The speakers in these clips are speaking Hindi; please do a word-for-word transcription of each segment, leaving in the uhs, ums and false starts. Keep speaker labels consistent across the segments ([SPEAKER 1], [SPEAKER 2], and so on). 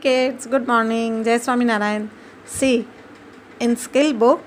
[SPEAKER 1] kids, good morning. Jai Swaminarayan. See, in skill book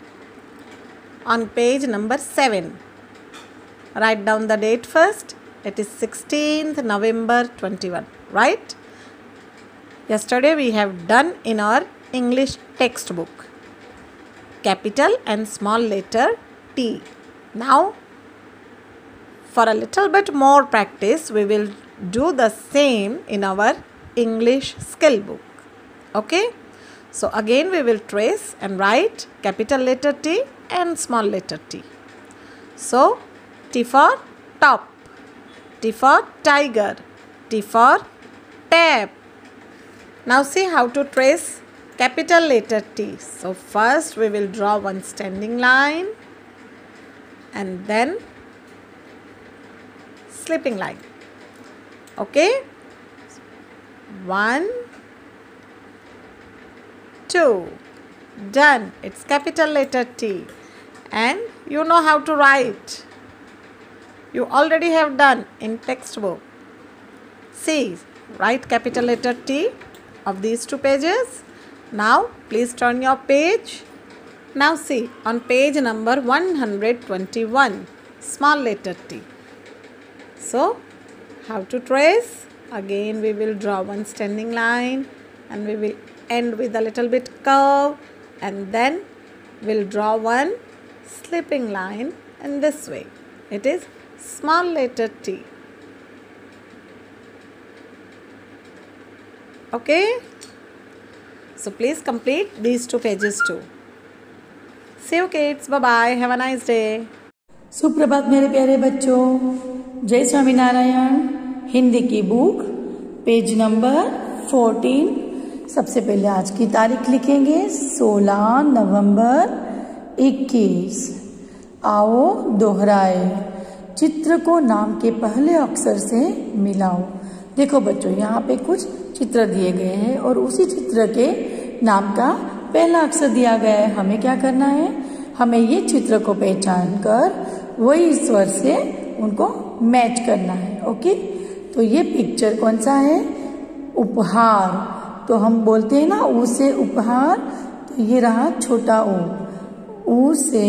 [SPEAKER 1] on page number seven, write down the date first. It is sixteenth November twenty-one, right? Yesterday we have done in our English textbook capital and small letter T. Now for a little bit more practice we will do the same in our English skill book. Okay, so again we will trace and write capital letter T and small letter t. So T for top, T for tiger, T for tap. Now see how to trace capital letter T. So first we will draw one standing line and then slipping line. Okay, one, two, done. It's capital letter T and you know how to write. You already have done in textbook. See, write capital letter T of these two pages. Now please turn your page. Now see on page number one hundred twenty-one, small letter T. So how to trace? Again we will draw one standing line and we will end with a little bit curve and then we'll draw one slipping line in this way. It is small letter T. Okay, so please complete these two pages too. See you kids, bye bye, have a nice day.
[SPEAKER 2] सुप्रभात मेरे प्यारे बच्चों, जय स्वामीनारायण। हिंदी की बुक पेज नंबर फोर्टीन। सबसे पहले आज की तारीख लिखेंगे सोलह नवंबर इक्कीस। आओ दोहराए, चित्र को नाम के पहले अक्षर से मिलाओ। देखो बच्चों, यहाँ पे कुछ चित्र दिए गए हैं और उसी चित्र के नाम का पहला अक्षर दिया गया है। हमें क्या करना है? हमें ये चित्र को पहचान कर वही स्वर से उनको मैच करना है। ओके, तो ये पिक्चर कौन सा है? उपहार। तो हम बोलते हैं ना ऊ से उपहार, तो ये रहा छोटा ऊ, ऊ से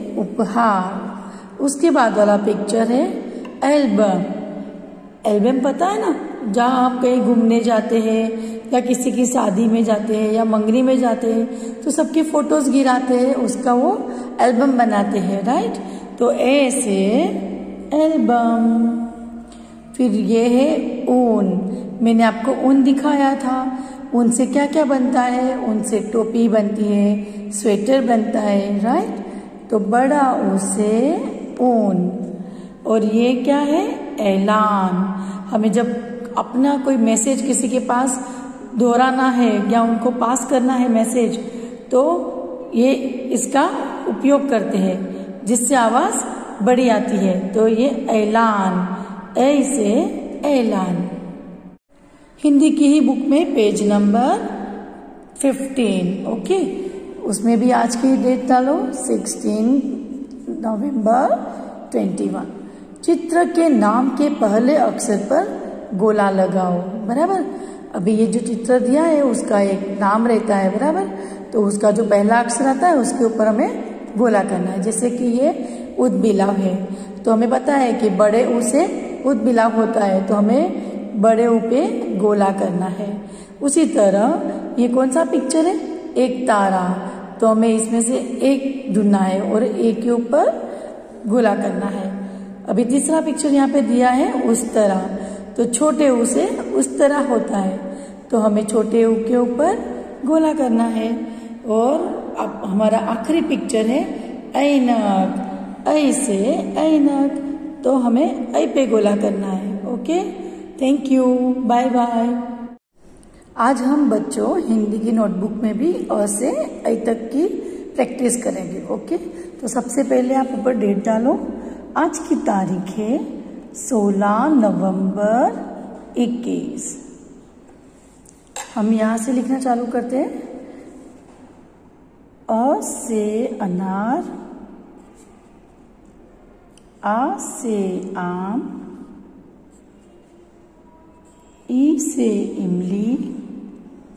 [SPEAKER 2] उपहार। उसके बाद वाला पिक्चर है एल्बम। एल्बम पता है ना, जहाँ आप कहीं घूमने जाते हैं या किसी की शादी में जाते हैं या मंगनी में जाते हैं तो सबकी फोटोज गिराते हैं, उसका वो एल्बम बनाते हैं, राइट? तो ए से एल्बम। फिर ये है ऊन। मैंने आपको ऊन दिखाया था। ऊन से क्या क्या बनता है? ऊन से टोपी बनती है, स्वेटर बनता है, राइट? तो बड़ा ऊ से ऊन। और ये क्या है? ऐलान। हमें जब अपना कोई मैसेज किसी के पास दोहराना है या उनको पास करना है मैसेज, तो ये इसका उपयोग करते हैं जिससे आवाज बड़ी आती है। तो ये ऐलान, ऐ से ऐलान। हिंदी की ही बुक में पेज नंबर फिफ्टीन। ओके, उसमें भी आज की डेट डालो, सिक्सटीन नवंबर ट्वेंटी वन। चित्र के नाम के पहले अक्षर पर गोला लगाओ। बराबर, अभी ये जो चित्र दिया है उसका एक नाम रहता है, बराबर? तो उसका जो पहला अक्षर आता है उसके ऊपर हमें गोला करना है। जैसे कि ये उद्बिलाव है, तो हमें पता है कि बड़े ऊ से उद्बिलाव होता है, तो हमें बड़े ऊ पे गोला करना है। उसी तरह ये कौन सा पिक्चर है? एक तारा। तो हमें इसमें से एक ढूंढना है और एक के ऊपर गोला करना है। अभी तीसरा पिक्चर यहाँ पे दिया है उस तरह। तो छोटे ऊ से उस तरह होता है, तो हमें छोटे ऊ के ऊपर गोला करना है। और अब हमारा आखिरी पिक्चर है ऐनक। ऐ से ऐनक, तो हमें ऐ पे गोला करना है। Okay, thank you, bye bye. आज हम बच्चों हिंदी की नोटबुक में भी अ से ऐ तक की प्रैक्टिस करेंगे। ओके, तो सबसे पहले आप ऊपर डेट डालो। आज की तारीख है सोलह नवंबर इक्कीस। हम यहाँ से लिखना चालू करते हैं। अ से अनार, आ से आम, ई से इमली,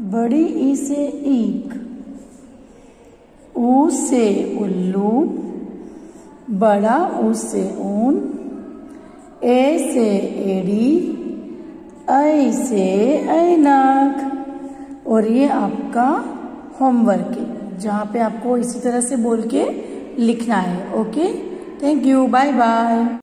[SPEAKER 2] बड़ी ई से ईक, ऊ से उल्लू, बड़ा ऊ से ऊन, ए से एड़ी, ऐ से ऐनक। और ये आपका होमवर्क है जहाँ पे आपको इसी तरह से बोल के लिखना है। Okay, thank you, bye bye.